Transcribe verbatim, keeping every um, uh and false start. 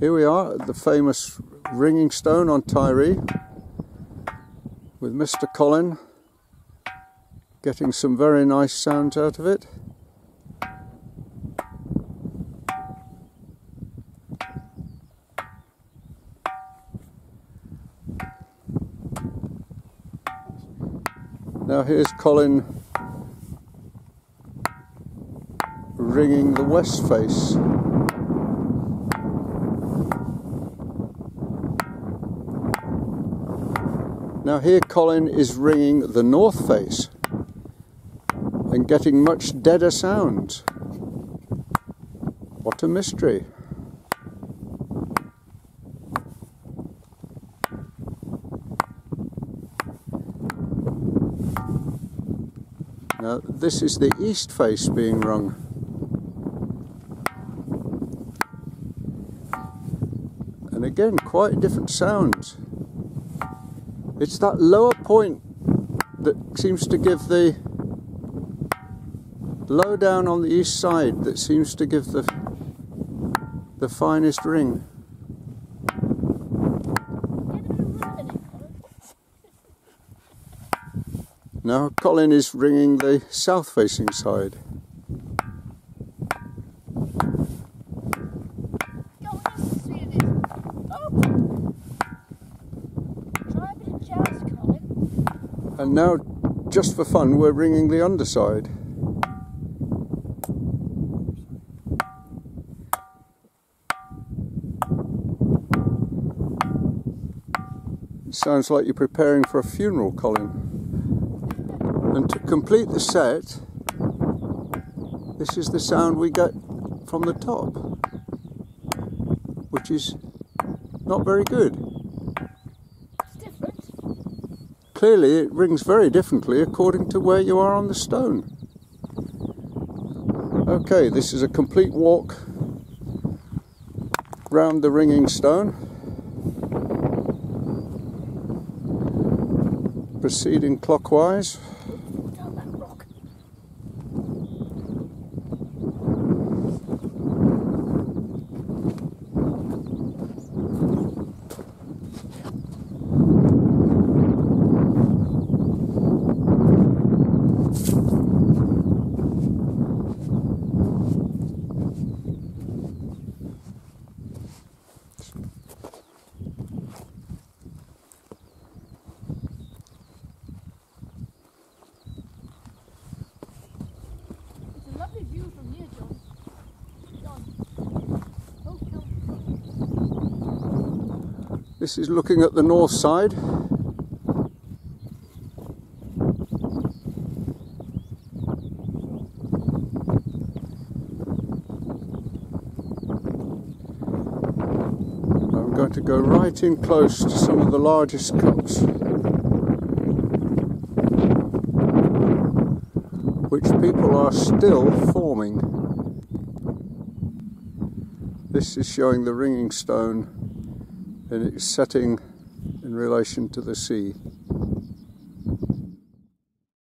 Here we are at the famous ringing stone on Tiree with Mister Colin getting some very nice sounds out of it. Now here's Colin ringing the west face. Now here Colin is ringing the north face and getting much deader sounds. What a mystery. Now this is the east face being rung. And again, quite different sounds. It's that lower point that seems to give the, low down on the east side, that seems to give the, the finest ring. Now Colin is ringing the south facing side. And now, just for fun, we're ringing the underside. It sounds like you're preparing for a funeral, Colin. And to complete the set, this is the sound we get from the top, which is not very good. Clearly it rings very differently according to where you are on the stone. Okay, this is a complete walk round the ringing stone, proceeding clockwise. View from here, John. John. Oh, come. This is looking at the north side. I'm going to go right in close to some of the largest cups, which people are still forming. This is showing the ringing stone in its setting in relation to the sea.